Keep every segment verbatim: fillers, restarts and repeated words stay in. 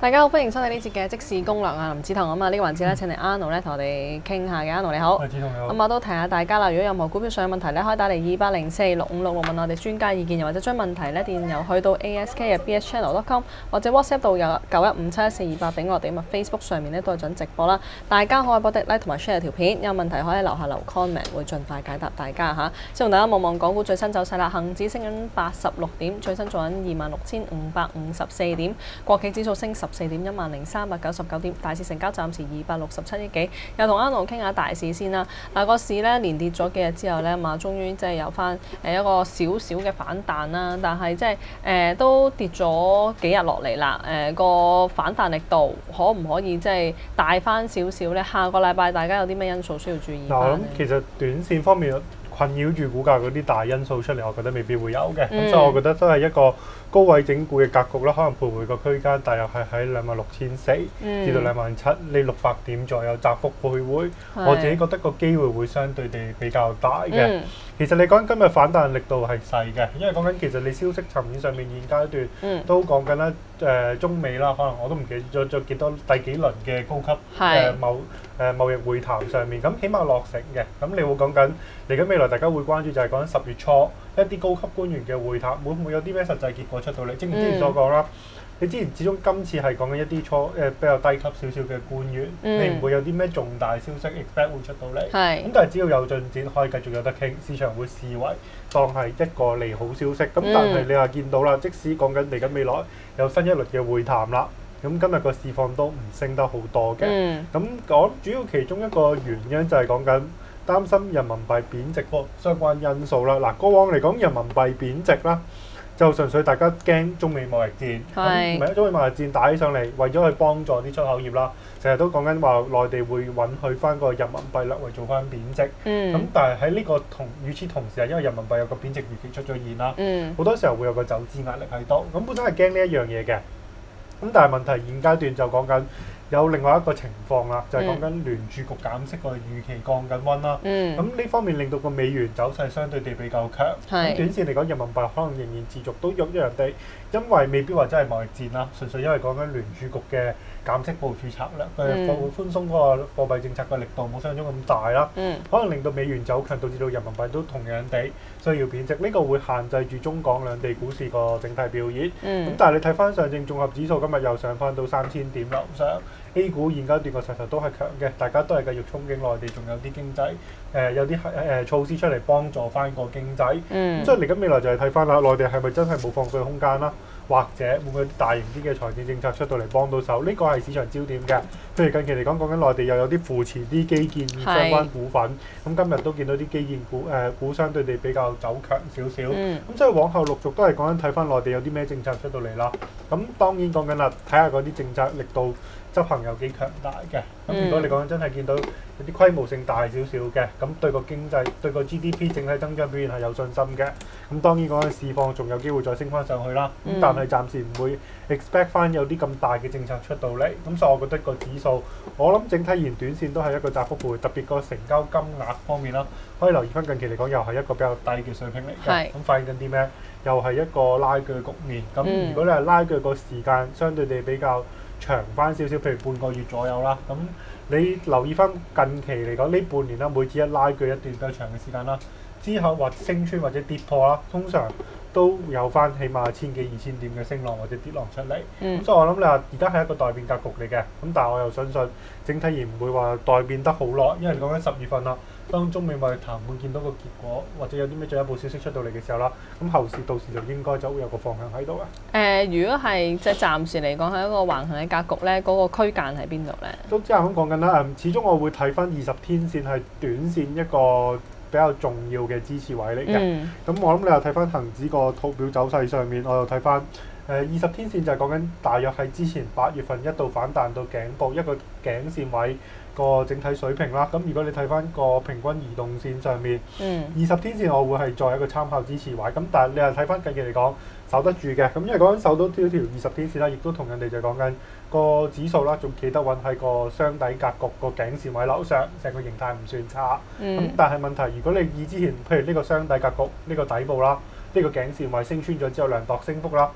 大家好，歡迎收睇呢節嘅即市攻略啊！林子彤啊嘛，呢個環節咧請嚟 Arnold 咧同我哋傾下嘅。Arnold 你好， 係子彤你好。 咁我都提下大家啦，如果有任何股票上嘅問題咧，可以打嚟二八零四六五六六問我哋專家意見，又或者將問題咧電郵去到 A S K 嘅 B S channel dot com 或者 WhatsApp 到有九一五七一四二八俾我哋。咁啊 Facebook 上面咧都係準直播啦，大家可以幫我 like 同埋 share 條片，有問題可以留下留 comment， 會盡快解答大家嚇。先同大家望望港股最新走勢啦，恆指升緊八十六點，最新做緊二萬六千五百五十四點，國企指數升十四點，一萬零三百九十九點，大市成交暫時二百六十七億幾。又同 Arnold 傾下大市先啦。嗱，個市咧連跌咗幾日之後咧，嘛終於即係有翻誒一個少少嘅反彈啦。但係即係誒都跌咗幾日落嚟啦。誒、呃、個反彈力度可唔可以即係大翻少少咧？下個禮拜大家有啲咩因素需要注意？ 嗱，我諗其實短線方面困擾住股價嗰啲大因素出嚟，我覺得未必會有嘅。咁、嗯、所以我覺得都係一個高位整固嘅格局啦，可能徘徊個區間，大約係喺兩萬六千四至到兩萬七呢六百點左右窄幅徘徊。我自己覺得個機會會相對地比較大嘅。嗯、其實你講今日反彈力度係細嘅，因為講緊其實你消息層面上面現階段、嗯、都講緊啦，誒、呃、中美啦，可能我都唔記得咗咗幾多第幾輪嘅高級誒貿誒貿易會談上面，咁起碼落成嘅。咁你會講緊嚟緊未來大家會關注就係講緊十月初一啲高級官員嘅會談，會唔會有啲咩實際結果出到嚟？正如之前所講啦，你之前始終今次係講緊一啲初誒、呃、比較低級少少嘅官員，嗯、你唔會有啲咩重大消息 expect 會出到嚟。咁是但係只要有進展，可以繼續有得傾，市場會視為當係一個利好消息。咁、嗯、但係你話見到啦，即使講緊嚟緊未來有新一輪嘅會談啦，咁今日個市況都唔升得好多嘅。咁講、嗯、主要其中一個原因就係講緊擔心人民幣貶值個相關因素啦。嗱，過往嚟講人民幣貶值啦，就純粹大家驚中美貿易戰，咁唔係中美貿易戰打起上嚟，為咗去幫助啲出口業啦，成日都講緊話內地會允許翻個人民幣略為做翻貶值。咁、嗯、但係喺呢個同與此同時係因為人民幣有個貶值預期出咗現啦，好、嗯、多時候會有個走資壓力喺度。咁本身係驚呢一樣嘢嘅，咁但係問題現階段就講緊有另外一個情況啦，就係講緊聯儲局減息個預期降緊溫啦。咁呢、嗯、方面令到個美元走勢相對地比較強。咁是短線嚟講，人民幣可能仍然持續都喐一樣地，因為未必話真係貿易戰啦，純粹因為講緊聯儲局嘅減息部署策略，佢貨寬鬆嗰個貨幣政策嘅力度冇想像中咁大啦。嗯、可能令到美元走強，導致到人民幣都同樣地需要貶值。呢、這個會限制住中港兩地股市個整體表現。咁、嗯、但係你睇翻上證綜合指數今日又上翻到三千點樓上。A 股現階段個勢頭都係強嘅，大家都係繼續憧憬內地仲有啲經濟，誒、呃、有啲誒、呃、措施出嚟幫助翻個經濟。咁、嗯、所以嚟緊未來就係睇翻啦，內地係咪真係冇放水空間啦？或者會唔會有啲大型啲嘅財政政策出到嚟幫到手？呢、這個係市場焦點嘅。譬如近期嚟講，講緊內地又有啲扶持啲基建相關股份，咁是今日都見到啲基建股誒、呃、股相對地比較走強少少。咁、嗯、所以往後陸續都係講緊睇翻內地有啲咩政策出到嚟啦。咁當然講緊啦，睇下嗰啲政策力度執行有幾強大嘅。咁如果你講緊真係見到有啲規模性大少少嘅，咁對個經濟對個 G D P 整體增長表現係有信心嘅。咁當然講緊市況仲有機會再升翻上去啦。咁、嗯、但係暫時唔會 expect 翻有啲咁大嘅政策出到嚟。咁所以我覺得個指數，我諗整體而言短線都係一個窄幅徘徊，特別個成交金額方面啦，可以留意翻近期嚟講又係一個比較低嘅水平嚟嘅。咁是反映緊啲咩？又係一個拉鋸局面。咁如果你係拉鋸個時間相對地比較長翻少少，譬如半個月左右啦。咁你留意翻近期嚟講呢半年啦，每次一拉鋸一段比較長嘅時間啦，之後或升穿或者跌破啦，通常都有翻起碼千幾二千點嘅升浪或者跌浪出嚟。咁、嗯、所以我諗你話而家係一個待變格局嚟嘅。咁但係我又相信整體而唔會話待變得好耐，因為講緊十月份啦，當中美貿易談判見到個結果，或者有啲咩進一步消息出到嚟嘅時候啦，咁後市到時就應該就會有個方向喺度嘅。誒、 呃，如果係即係暫時嚟講係一個橫行嘅格局咧，嗰、那個區間喺邊度咧？ 都之前咁講緊啦，誒，始終我會睇翻二十天線係短線一個比較重要嘅支持位嚟嘅。咁、嗯、我諗你又睇翻恒指個圖表走勢上面，我又睇翻誒二十天線就係講緊大約係之前八月份一度反彈到頸部一個頸線位個整體水平啦。咁如果你睇翻個平均移動線上面，二十、嗯、天線我會係作為一個參考支持位。咁但係你又睇翻近期嚟講守得住嘅。咁因為講緊守到呢條二十天線啦，亦都同人哋就講緊個指數啦，仲企得穩喺個雙底格局個頸線位樓上，成個形態唔算差。咁、嗯、但係問題，如果你以之前譬如呢個雙底格局呢、呢個底部啦，呢、呢個頸線位升穿咗之後量度升幅啦，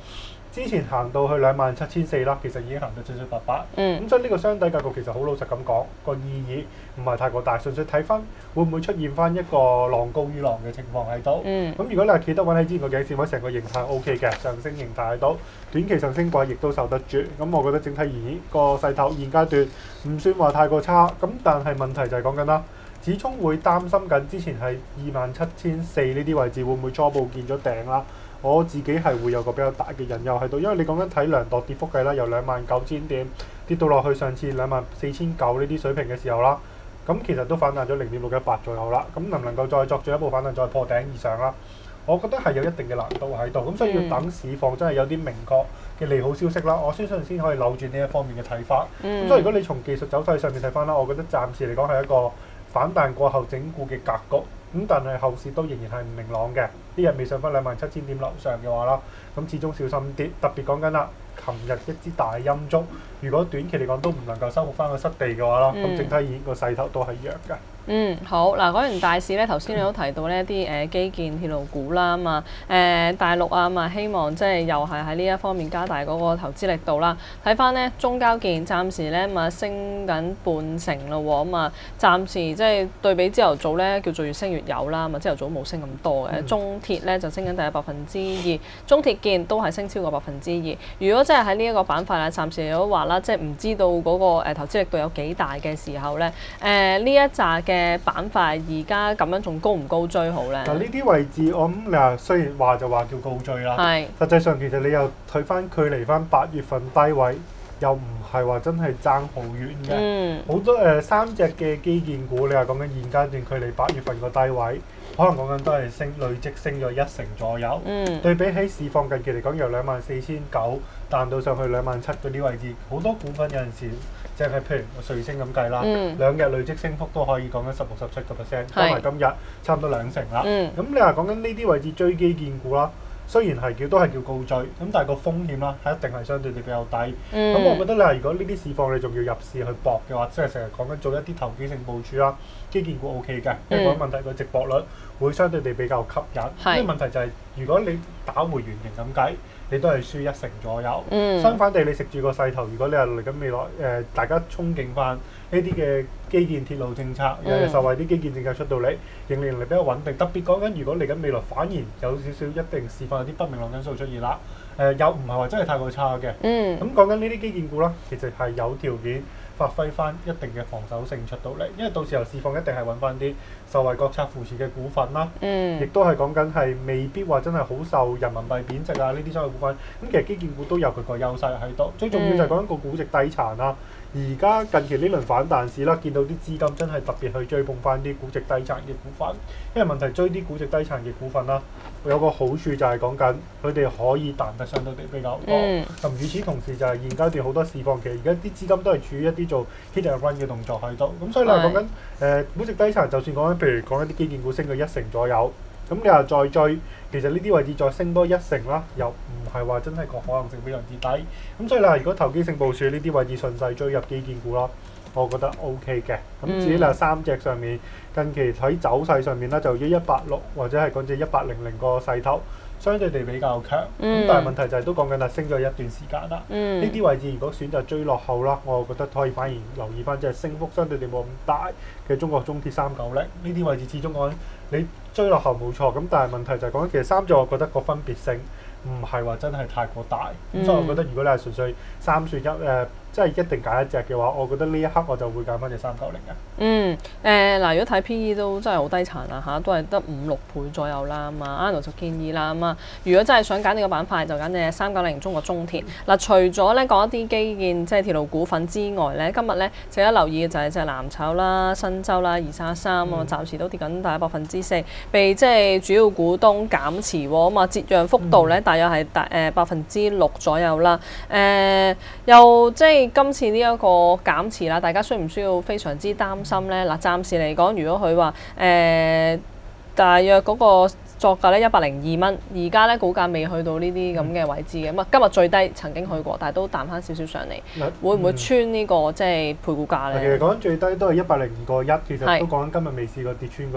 之前行到去兩萬七千四啦，其實已經行到七七八八。 嗯。 咁所以呢個雙底格局其實好老實咁講，個意義唔係太過大，純粹睇翻會唔會出現翻一個浪高於浪嘅情況喺度。 嗯。 咁如果你係企得穩喺之前個頸線位，成個形態 O K 嘅，上升形態喺度，短期上升軌亦都受得住。咁我覺得整體而言個勢頭現階段唔算話太過差。咁但係問題就係講緊啦，始終會擔心緊之前係二萬七千四呢啲位置會唔會初步見咗頂啦？我自己係會有個比較大嘅隱憂喺度，因為你講緊睇量度跌幅計啦，由兩萬九千點跌到落去上次兩萬四千九呢啲水平嘅時候啦，咁其實都反彈咗零點六一八左右啦。咁能唔能夠再作進一步反彈，再破頂以上啦？我覺得係有一定嘅難度喺度，咁所以要等市況真係有啲明確嘅利好消息啦，我相信先可以扭轉呢一方面嘅睇法。咁、嗯、所以如果你從技術走勢上面睇翻啦，我覺得暫時嚟講係一個反彈過後整固嘅格局。咁但係後市都仍然係唔明朗嘅，呢日未上翻兩萬七千點樓上嘅話啦，咁始終小心啲。特別講緊啦，琴日一支大陰燭，如果短期嚟講都唔能夠收復翻個失地嘅話啦，咁、嗯、整體而言個勢頭都係弱嘅。 嗯，好嗱，講完大市咧，頭先你都提到呢一啲誒基建鐵路股啦，咁啊誒大陸啊嘛，希望即係又係喺呢一方面加大嗰個投資力度啦。睇翻咧中交建暫時咧咁啊升緊半成咯喎，咁啊暫時即係對比朝頭早咧叫做越升越有啦，咁啊朝頭早冇升咁多嘅。嗯、中鐵咧就升緊大約百分之二，中鐵建都係升超過百分之二。如果即係喺呢一個板塊啊，暫時都話啦，即係唔知道嗰個誒投資力度有幾大嘅時候咧，誒呢一紮嘅嘅板塊而家咁樣仲高唔高追好咧？嗱，呢啲位置我諗你話雖然話就話叫高追啦，係實際上其實你又睇翻距離翻八月份低位，又唔係話真係爭好遠嘅。嗯，好多誒、呃、三隻嘅基建股，你話講緊現階段距離八月份個低位，可能講緊都係升累積升咗一成左右。嗯，對比起市況近期嚟講，由兩萬四千九彈到上去兩萬七嗰啲位置，好多股份有陣時。即係譬如瑞星咁計啦，嗯、兩日累積升幅都可以講緊十六、十七個 percent， 加埋今日差唔多兩成啦。咁、嗯、你話講緊呢啲位置追基建股啦，雖然係叫都係叫高追，咁但係個風險啦係一定係相對地比較低。咁、嗯、我覺得你話如果呢啲市況你仲要入市去搏嘅話，即係成日講緊做一啲投機性部署啦，基建股 O K 嘅，因為個問題個值博率會相對地比較吸引。呢個問題就係、是、如果你打回原形咁計。你都係輸一成左右。嗯、相反地，你食住個勢頭，如果你係嚟緊未來誒、呃，大家憧憬翻呢啲嘅基建鐵路政策，又係受惠啲基建政策出到嚟，盈利能力比較穩定。特別講緊，如果嚟緊未來反而有少少一定示範有啲不明朗因素出現啦，誒、呃、又唔係話真係太過差嘅。咁講緊呢啲基建股啦，其實係有條件發揮翻一定嘅防守性出到嚟，因為到時候市況一定係揾翻啲受惠國策扶持嘅股份啦，嗯、亦都係講緊係未必話真係好受人民幣貶值啊呢啲相關股份。咁其實基建股都有佢個優勢喺度，最重要就係講緊個估值低殘啦。而家近期呢輪反彈市啦，見到啲資金真係特別去追捧翻啲估值低殘嘅股份，因為問題追啲估值低殘嘅股份啦，有個好處就係講緊佢哋可以彈得相對地比較多。咁與此同時就係現階段好多市況，其實而家啲資金都係處於一啲做 hit and run 嘅動作喺度。咁所以你話講緊誒估值低殘，就算講緊譬如講一啲基建股升咗一成左右，咁你話再追，其實呢啲位置再升多一成啦，又唔係話真係個可能性非常之低。咁所以你話如果投機性部署呢啲位置順勢追入基建股啦，我覺得 O K 嘅。咁至於你話三隻上面近期喺走勢上面咧，就一一八六或者係講隻一八零零個勢頭，相對地比較強。咁、嗯、但係問題就係都講緊啦，升咗一段時間啦。呢啲、嗯、位置如果選擇追落後啦，我覺得可以反而留意翻即係升幅相對地冇咁大嘅中國中鐵三九零。呢啲位置始終講你追落後冇錯，咁但係問題就係講緊其實三隻我覺得個分別性唔係話真係太過大。咁、嗯、所以我覺得如果你係純粹三選一誒。呃即係一定揀一隻嘅話，我覺得呢一刻我就會揀翻隻三九零嘅。嗯，誒、 呃、嗱，如果睇 P E 都真係好低殘啊嚇，都係得五六倍左右啦。咁啊 Arnold 就建議啦，咁啊，如果真係想揀呢個板塊，就揀隻三九零中國中鐵。嗱、啊，除咗咧講一啲基建即係鐵路股份之外咧，今日咧值得留意嘅就係隻藍籌啦、新洲啦、二三一三啊，暫時都跌緊大約百分之四，被即係主要股東減持喎，咁啊折讓幅度咧大約係大誒百分之六左右啦。誒、呃、又即係。今次呢一個減持啦，大家需唔需要非常之擔心呢？嗱，暫時嚟講，如果佢話誒大約嗰個作價咧一百零二蚊，而家咧股價未去到呢啲咁嘅位置嘅，咁啊今日最低曾經去過，但係都彈翻少少上嚟，嗯、會唔會穿呢、呢個即係配股價咧？ 其實講緊最低都係一百零二個一，其實都講緊今日未試過跌穿個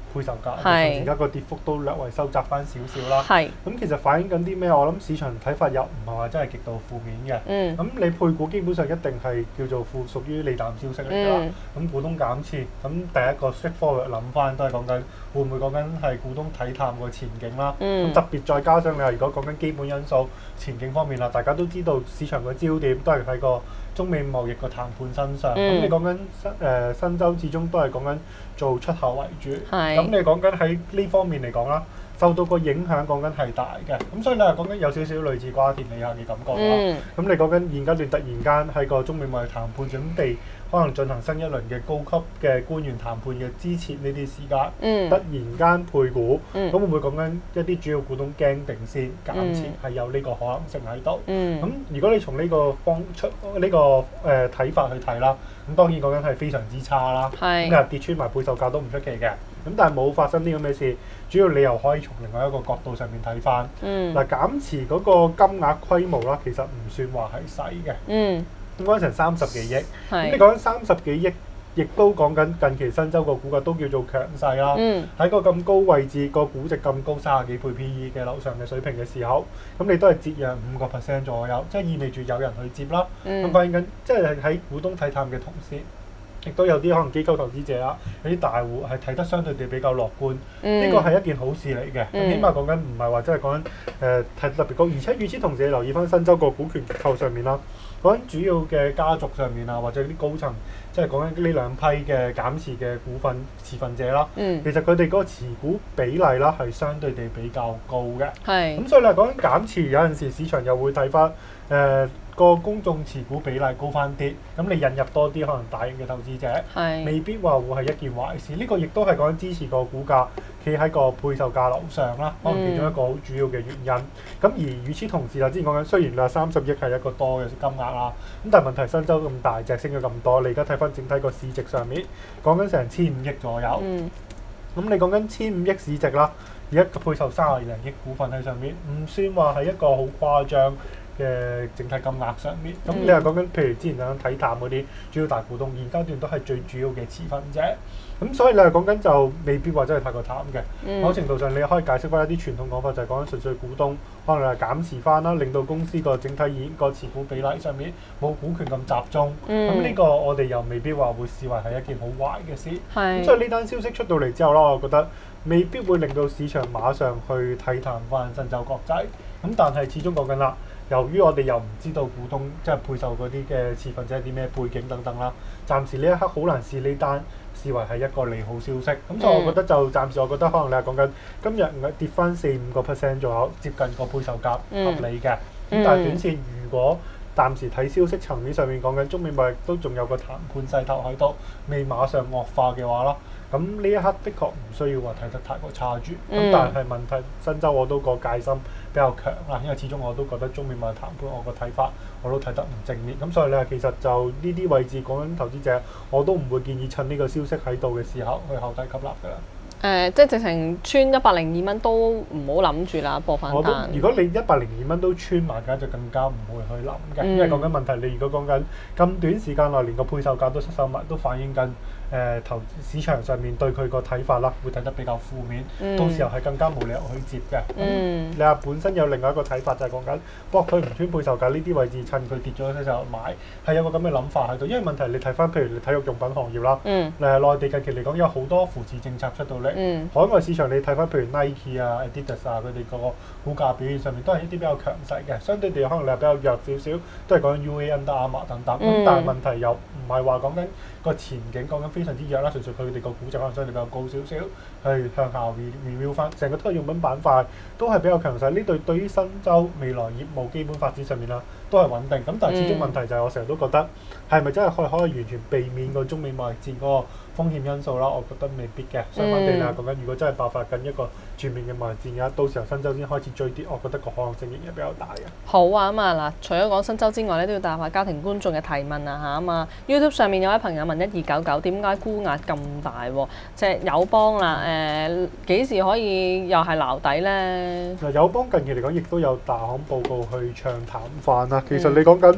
配售價， 係而家個跌幅都略為收窄翻少少啦。 係咁其實反映緊啲咩？我諗市場睇法又唔係話真係極度負面嘅。 嗯咁你配股基本上一定係叫做負屬於利淡消息嚟㗎啦。咁、 嗯股東減持，咁第一個 straightforward 諗翻都係講緊會唔會講緊係股東睇淡個前景啦。咁、 嗯特別再加上你話如果講緊基本因素前景方面啦，大家都知道市場個焦點都係喺個中美貿易個談判身上。咁、 嗯你講緊新誒新州始終都係講緊做出口為主。 係咁你講緊喺呢方面嚟講啦，受到個影響講緊係大嘅。咁所以你係講緊有少少類似瓜田李下嘅感覺啦。 嗯咁你講緊現階段突然間喺個中美貿易談判準備可能進行新一輪嘅高級嘅官員談判嘅之前呢啲時間， 嗯突然間配股，咁、 嗯會唔會講緊一啲主要股東驚定先減持嗯係有呢個可能性喺度？咁、 嗯如果你從呢個方出呢、個誒睇、法去睇啦，咁當然講緊係非常之差啦。咁係又跌穿埋配售價都唔出奇嘅。咁但係冇發生呢咁嘅事，主要你又可以從另外一個角度上面睇翻。 嗯嗱、減持嗰個金額規模啦，其實唔算話係細嘅， 嗯咁講緊成三十幾億。咁你係講緊三十幾億，亦都講緊近期新州個股價都叫做強勢啦。 嗯喺個咁高位置，個估值咁高，三十幾倍 P E 嘅樓上嘅水平嘅時候，咁你都係折讓五個 percent 左右，即係意味住有人去接啦。咁、 嗯反映緊，即係喺股東睇淡嘅同時，亦都有啲可能機構投資者啦，有啲大戶係睇得相對地比較樂觀。呢個係一件好事嚟嘅。咁、 嗯起碼講緊唔係話真係講緊誒睇特別高，而且與此同時，你留意翻新州個股權結構上面啦，講緊主要嘅家族上面啊，或者啲高層，即係講緊呢兩批嘅減持嘅股份持份者啦， 嗯其實佢哋嗰個持股比例啦係相對地比較高嘅。 係咁所以你話講緊減持，有陣時市場又會睇翻誒個公眾持股比例高翻啲，咁你引入多啲可能大型嘅投資者。 係未必話會係一件壞事，呢、個亦都係講緊支持個股價企喺個配售價樓上啦，可能其中一個好主要嘅原因。咁、而與此同時啦，之前講緊雖然你話三十億係一個多嘅金額啦，咁但係問題新州咁大隻升咗咁多，你而家睇翻整體個市值上面講緊成千五億左右，咁、 嗯你講緊千五億市值啦，而家配售三十零億股份喺上面，唔算話係一個好誇張嘅整體金額上面。咁、 嗯你又講緊譬如之前講睇淡嗰啲主要大股東，現階段都係最主要嘅持份者。咁所以你係講緊就未必話真係太過淡嘅。 嗯某程度上你可以解釋翻一啲傳統講法，就係講緊純粹股東可能係減持翻啦，令到公司個整體現個持股比例上面冇股權咁集中。咁呢、 嗯個我哋又未必話會視為係一件好壞嘅事。咁所以係呢單消息出到嚟之後啦，我覺得未必會令到市場馬上去睇淡翻新州國際。咁但係始終講緊啦，由於我哋又唔知道股東即係配售嗰啲嘅持份者啲咩背景等等啦，暫時呢一刻好難視呢單視為係一個利好消息。咁所以我覺得就暫時我覺得可能你係講緊今日跌翻四五個 percent 左右，接近個配售價合理嘅。咁、 嗯但係短線如果暫時睇消息層面上面講緊中美貿易都仲有個談判勢頭喺度，未馬上惡化嘅話啦，咁呢一刻的確唔需要話睇得太過差住。咁、 嗯但係問題新州我都個戒心比較強啦，因為始終我都覺得中美貿易談判我個睇法我都睇得唔正面。咁所以咧其實就呢啲位置講緊投資者，我都唔會建議趁呢個消息喺度嘅時候去後底吸納㗎啦。 誒，即係直情穿一百零二蚊都唔好諗住啦，播反我都彈。 如果你一百零二蚊都穿埋嘅，就更加唔會去諗嘅， 嗯因為講緊問題，你如果講緊咁短時間內連個配售價都失手埋，都反映緊誒、呃、投市場上面對佢個睇法啦，會睇得比較負面， 嗯到時候係更加冇理由去接嘅。咁、 嗯你話本身有另外一個睇法就係講緊，搏佢唔穿配售價呢啲位置，趁佢跌咗嘅時候買，係有個咁嘅諗法喺度。因為問題你睇翻譬如你體育用品行業啦， 嗯誒、內地近期嚟講有好多扶持政策出到嚟。 嗯海外市場你睇翻譬如 Nike 啊、Adidas 啊，佢哋個股價表現上面都係一啲比較強勢嘅，相對地可能你係比較弱少少，都係講緊 U A、Under Armour 等等。咁、 嗯但係問題又唔係話講緊個前景講緊非常之弱啦，純粹佢哋個估值可能相對比較高少少，去向下 review 翻，成個體育用品板塊都係比較強勢。呢對對於新州未來業務基本發展上面啦，都係穩定。咁但係始終問題就係我成日都覺得係咪真係可以可以完全避免個中美貿易戰嗰個風險因素啦？我覺得未必嘅。相反地啦，講緊如果真係爆發緊一個全面嘅貿易戰嘅，到時候新州先開始追跌，我覺得個可能性仍然比較大嘅。 好啊咁啊嗱，除咗講新州之外咧，都要答下家庭觀眾嘅提問啊嚇啊嘛。YouTube 上面有位朋友問一二九九點解沽壓咁大喎？即係友邦啦，誒幾時可以又係撈底咧？ 嗱，友邦近期嚟講，亦都有大行報告去唱淡飯啦。其實你講緊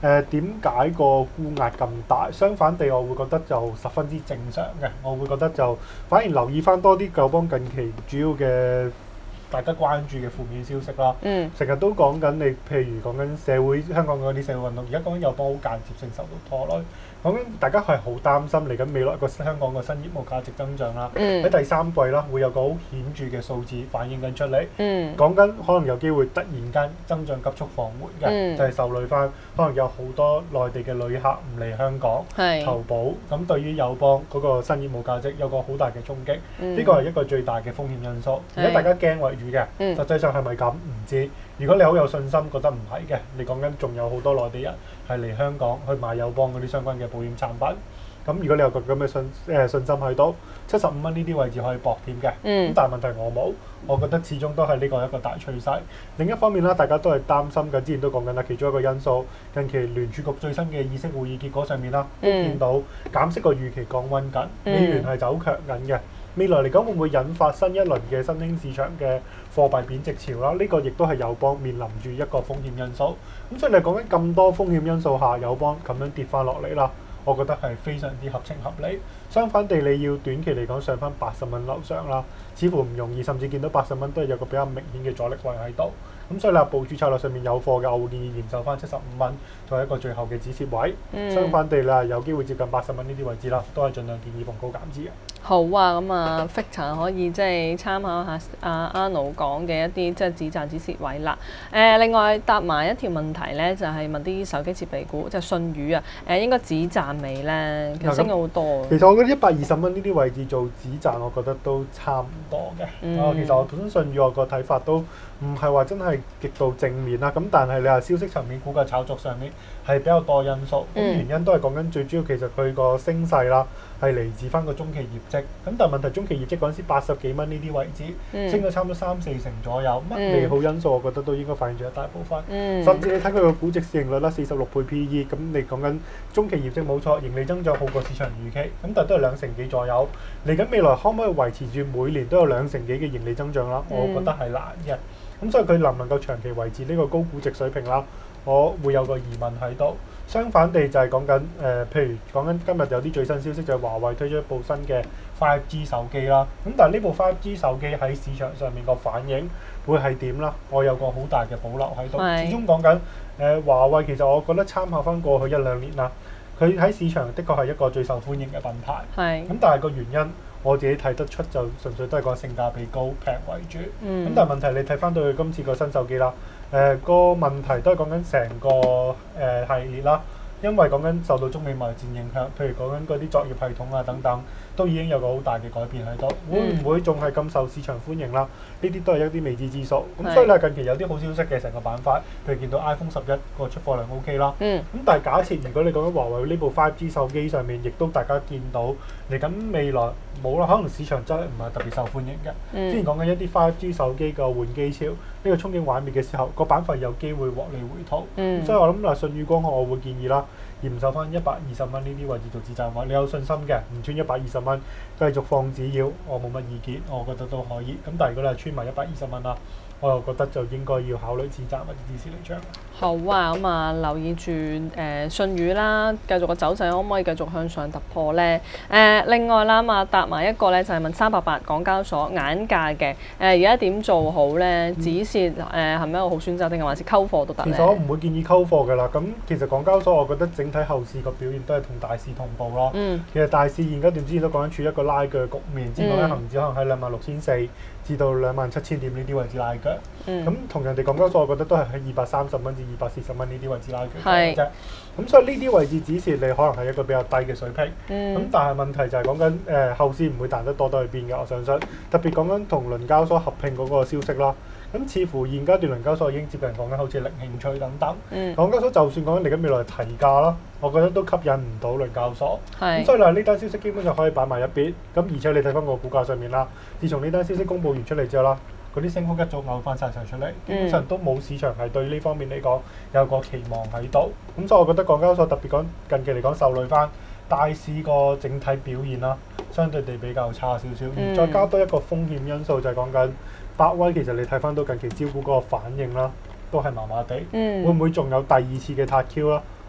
誒點解個沽壓咁大？相反地，我會覺得就十分之正常嘅。我會覺得就反而留意翻多啲友邦近期主要嘅大家關注嘅負面消息啦。 嗯。 成日都講緊你，譬如講緊社會香港嗰啲社會運動，而家講緊友邦好間接性受到拖累。講緊大家係好擔心嚟緊未來個香港個新業務價值增長啦，喺、嗯、第三季啦會有個好顯著嘅數字反映緊出嚟。 嗯、講緊可能有機會突然間增長急速放緩嘅，嗯、就係受累翻可能有好多內地嘅旅客唔嚟香港投保，咁對於友邦嗰個新業務價值有個好大嘅衝擊。呢個係一個最大嘅風險因素。而家大家驚為主嘅，嗯、實際上係咪咁唔知？如果你好有信心覺得唔係嘅，你講緊仲有好多內地人係嚟香港去買友邦嗰啲相關嘅保險產品。咁如果你有個咁嘅信誒、呃、信心喺度，七十五蚊呢啲位置可以搏添嘅。咁、嗯、但係問題我冇，我覺得始終都係呢個一個大趨勢。另一方面啦，大家都係擔心嘅，之前都講緊啦，其中一個因素，近期聯儲局最新嘅議息會議結果上面啦，都見到減息個預期降溫緊，美元係走強緊嘅。未來嚟講會唔會引發新一輪嘅新興市場嘅貨幣貶值潮啦？呢、這個亦都係友邦面臨住一個風險因素。咁所以你講緊咁多風險因素下，友邦咁樣跌翻落嚟啦，我覺得係非常之合情合理。相反地，你要短期嚟講上翻八十蚊樓上啦，似乎唔容易，甚至見到八十蚊都係有個比較明顯嘅阻力位喺度。咁所以你部署策略上面有貨嘅，我會建議研究翻七十五蚊作為一個最後嘅止蝕位。嗯、相反地啦，有機會接近八十蚊呢啲位置啦，都係盡量建議逢高減資嘅。 好啊，咁啊 Victor 可以即係參考下阿 Arnold 講嘅一啲即係止賺止蝕位啦。誒、呃，另外答埋一條問題咧，就係、是、問啲手機設備股，即係舜宇啊，誒、呃、應該止賺未咧？其實升咗好多。 其實我覺得一百二十蚊呢啲位置做止賺，我覺得都差唔多嘅。嗯、其實我本身舜宇我個睇法都唔係話真係極度正面啦。咁但係你話消息層面、股價炒作上面係比較多因素。咁、嗯、原因都係講緊最主要，其實佢個升勢啦係嚟自翻個中期業績。咁但係問題，中期業績嗰陣時八十幾蚊呢啲位置，嗯、升咗差唔多三四成左右，乜利好因素，我覺得都應該反映咗一大部分。嗯、甚至你睇佢個估值市盈率啦，四十六倍 P E， 咁你講緊中期業績冇錯，盈利增長好過市場預期，咁但係都係兩成幾左右。嚟緊未來可唔可以維持住每年都有兩成幾嘅盈利增長啦？我覺得係難嘅。咁所以佢能唔能夠長期維持呢個高估值水平啦？我會有個疑問喺度。相反地就係講緊誒，譬如講緊今日有啲最新消息就係華為推出一部新嘅 五 G 手機啦。咁但係呢部五 G 手機喺市場上面個反應會係點啦？我有個好大嘅保留喺度。是始終講緊誒華為，其實我覺得參考翻過去一兩年啦，佢喺市場的確係一個最受歡迎嘅品牌。係是。咁但係個原因我自己睇得出，就純粹都係個性價比高、平為主。嗯。咁但係問題你睇翻到佢今次個新手機啦。誒、呃、個問題都係講緊成個誒、呃、系列啦，因為講緊受到中美貿易戰影響，譬如講緊嗰啲作業系統啊等等，都已經有個好大嘅改變喺度。會唔會仲係咁受市場歡迎啦？呢啲都係一啲未知之數。咁是所以咧近期有啲好消息嘅成個板塊，譬如見到 iPhone 十一個出貨量 OK 啦。嗯。咁但係假設如果你講緊華為呢部五 G 手機上面，亦都大家見到嚟緊未來冇啦，可能市場真係唔係特別受歡迎嘅。嗯、之前講緊一啲五 G 手機個換機潮，呢、呢個憧憬幻滅嘅時候，個板塊有機會獲利回吐。嗯。所以我諗嗱，舜宇光學我會建議啦，嚴守翻一百二十蚊呢啲位置做止賺位。你有信心嘅，唔穿一百二十蚊，繼續放止腰，我冇乜意見，我覺得都可以。咁但係如果你係穿埋一百二十蚊啦，我又覺得就應該要考慮止賺或者止蝕離場。 好啊，咁啊留意住誒舜宇啦，繼續個走勢可唔可以繼續向上突破咧？誒、呃、另外啦嘛，答埋一個咧就係、是、問三八八港交所眼價嘅誒而家點做好咧？止蝕誒係咪一個好選擇定係還是溝貨都得咧？ 其實我唔會建議溝貨㗎啦。咁其實港交所我覺得整體後市個表現都係同大市同步咯。嗯、其實大市現階段之前都講緊處於一個拉鋸局面，之前講緊恆指可能喺兩萬六千四至到兩萬七千點呢啲位置拉腳。咁同、嗯、人哋港交所，我覺得都係喺二百三十蚊至二百四十蚊呢啲位置拉腳嘅啫。咁是所以呢啲位置止蝕你可能係一個比較低嘅水平。咁、嗯、但係問題就係講緊誒後市唔會彈得多得去邊嘅，我相信。特別講緊同倫交所合併嗰個消息啦。咁似乎現階段倫交所已經接近講緊好似零興趣等等。嗯、港交所就算講緊嚟緊未來提價啦，我覺得都吸引唔到倫交所。咁是所以嗱，呢單消息基本上可以擺埋一邊。咁而且你睇翻個股價上面啦，自從呢單消息公佈完出嚟之後啦，嗰啲升幅一早嘔翻晒晒出嚟，基本上都冇市場係對呢方面嚟講有個期望喺度。咁所以我覺得港交所特別講近期嚟講受累翻大市個整體表現啦，相對地比較差少少。而再加多一個風險因素就係講緊百威，其實你睇翻到近期招股嗰個反應啦，都係麻麻地。嗯、會唔會仲有第二次嘅撻 Q 啦？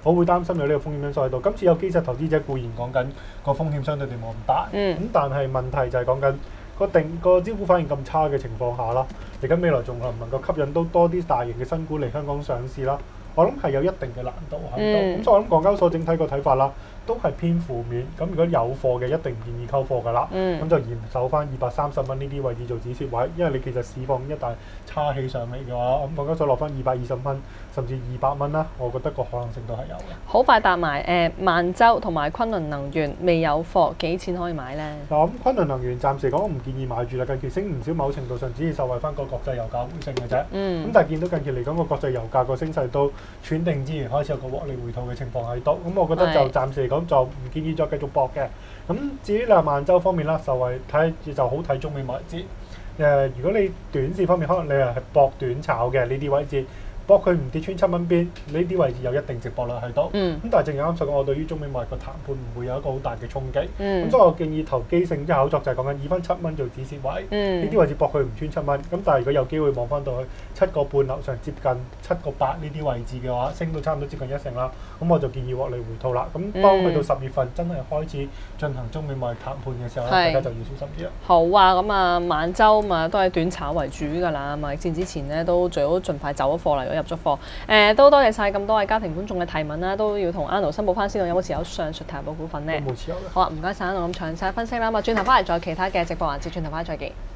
我會擔心有呢個風險因素喺度。今次有基石投資者固然講緊個風險相對地冇咁大，咁、 嗯、 但係問題就係講緊個定個招股反應咁差嘅情況下啦，嚟緊未來仲能唔能夠吸引到多啲大型嘅新股嚟香港上市啦？我諗係有一定嘅難度喺度。咁、嗯、所以我諗港交所整體個睇法啦，都係偏負面。咁如果有貨嘅，一定唔建議溝貨㗎啦。咁、嗯、就嚴守翻二百三十蚊呢啲位置做止蝕位，因為你其實市況一旦差起上嚟嘅話，咁港交所落翻二百二十蚊，甚至二百蚊啦，我覺得個可能性都係有嘅。 好快答埋誒，萬洲同埋昆侖能源未有貨，幾錢可以買咧？ 嗱，咁昆侖能源暫時講我唔建議買住啦，近期升唔少，某程度上只係受惠翻個國際油價回升嘅啫。咁、嗯、但係見到近期嚟講個國際油價個升勢都喘定之餘，開始有個獲利回吐嘅情況喺度。咁我覺得就暫時嚟講就唔建議再繼續搏嘅。咁至於你話萬洲方面啦，受惠睇就好睇中美貿易戰。誒，如果你短線方面可能你係搏短炒嘅呢啲位置。不過佢唔跌穿七蚊邊，呢啲位置有一定值博率喺度。咁、嗯、但係正如啱所講，我對於中美貿易個談判唔會有一個好大嘅衝擊。咁、嗯、所以我建議投機性即係炒作就係講緊以翻七蚊做止蝕位。呢啲、嗯、位置博佢唔穿七蚊。咁但係如果有機會望翻到去七個半樓上接近七個八呢啲位置嘅話，升到差唔多接近一成啦。咁我就建議獲利回吐啦。咁當去到十月份真係開始進行中美貿易談判嘅時候，大家就要小心啲啦。 好啊，咁啊萬洲嘛都係短炒為主㗎啦。貿易戰之前呢，都最好盡快走咗貨嚟。入咗貨，誒、呃、都多謝晒咁多位家庭觀眾嘅提問啦，都要同 Arnold 申報翻先，有冇持有上述提及股份呢？ 冇持有嘅。 好啊，唔該晒 Arnold 咁詳細分析啦，咁啊轉頭翻嚟再其他嘅直播環節，轉頭翻嚟再見。